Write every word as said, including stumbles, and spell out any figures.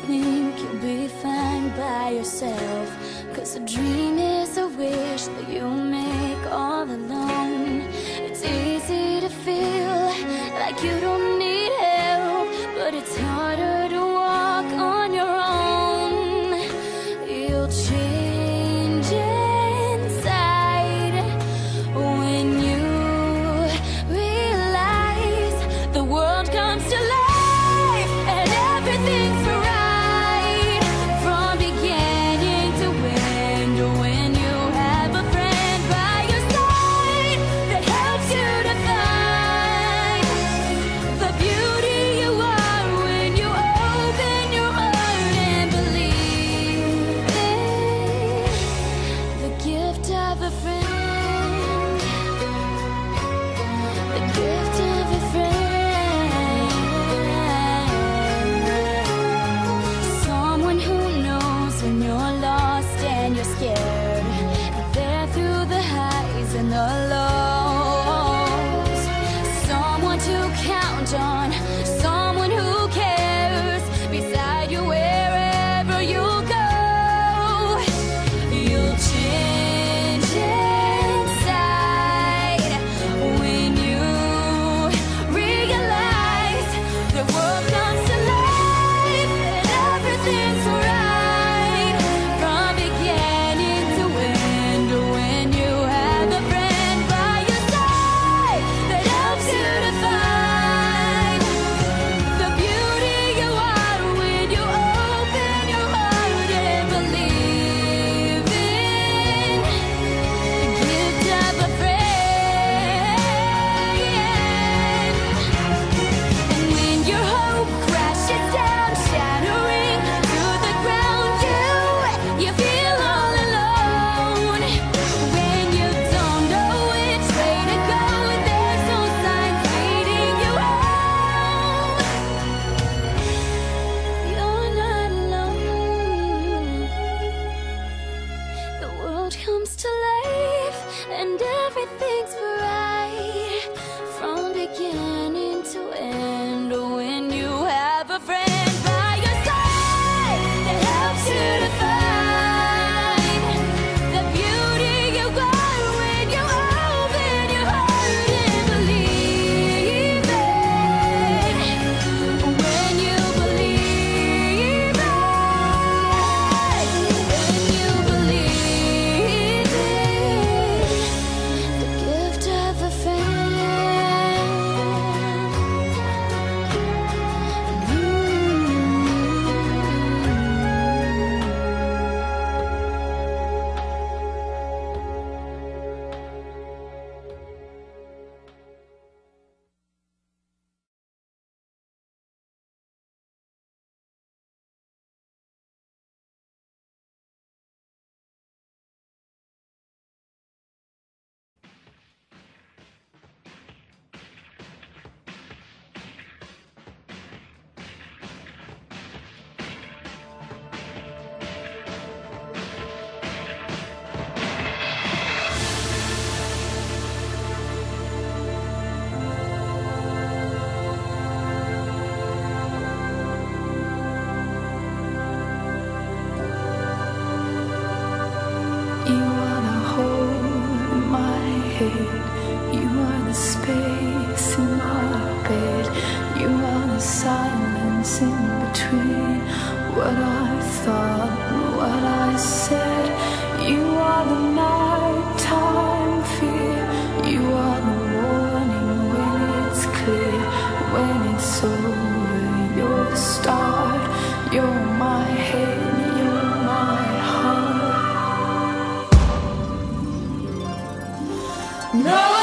think you'll be fine by yourself, 'cause a dream is a wish that you make all alone. It's easy to feel like you don't need help, but it's harder to walk on your own. You'll change inside when you realize the world comes to life and everything's right from beginning to end. When you have a friend by your side that helps you to find the beauty you are when you open your heart and believe in the gift of a friend, the gift of a friend, someone who knows when you're lost and you're scared, there through the highs and the lows, someone to count on, someone who cares beside you wherever you go. You'll change inside when you realize the world comes to life and everything's right from beginning to end. When you have a friend by your side that helps you to find the beauty you are when you open your heart and believe in the gift of a friend. And when your hope crashes down, shattering to the ground, you you feel all alone. When you don't know which way to go, there's no signs leading you home. You're not alone. The world comes to life and everything's right from beginning to end. When you have a friend by your side that helps you to find the beauty you got when you open your heart and believe it. When you believe it, when you believe it, the gift of a friend. You are the hole in my head. You are the space in my bed. You are the silence in between what I thought and what I said. You are the nighttime fear. You are the warning when it's clear. When it's over, you're the start. You're my head, you're my heart. No!